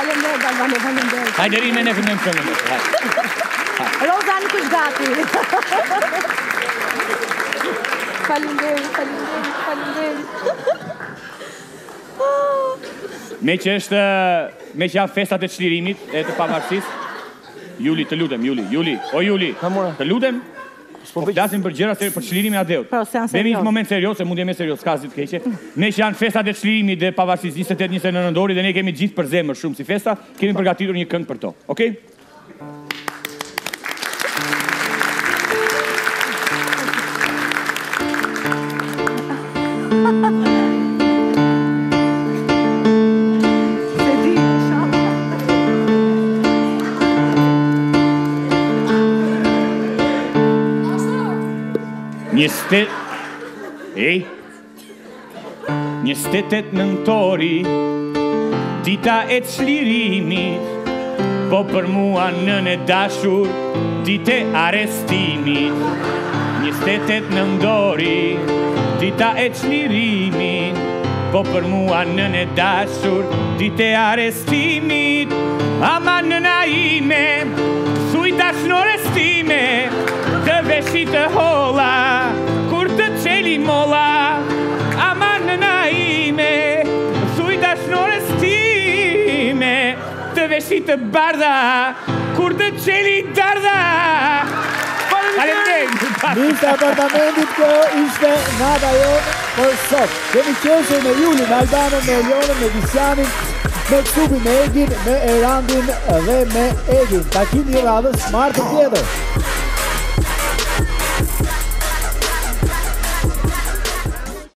Faleminderit, Albano, faleminderit. Hajde rime ne fillojmë këngën. Roza nuk është gati. Faleminderit. Me që janë festat e çlirimit e të pavarësisë. Juli, të lutem, Juli. O Juli, të lutem. Po flasim për gjëra për çlirimin e Adeut. Demi një moment serios, se mund jemi serios, s'ka asgjë të keqe. Me që janë festat e çlirimit dhe pavarësisë 28-29 nëntori dhe ne kemi gjithë për zemër shumë si festa, kemi përgatitur një këngë për to. Okej? Një stetet nëntori, dita e çlirimit, po për mua nën e dashur, ditë e arrestimit. Një stetet nëntori, dita e çlirimit, po për mua nën e dashur, ditë e arrestimit. Ama nëna ime, thuj dashnore stime, të veshit të holla, kur të qeli molla. Ama nëna ime, thuj dashnore stime, të veshit të bardha, kur të qeli darda. Nisë apartamentit, kjo ishte nata jo për sot. Kemi qeshur me Julin, me Albanën, me Elionën, me Visjanin, me Kupin, me Egin, me Erandin dhe me Egin. Takimi i radhës martë tjetër.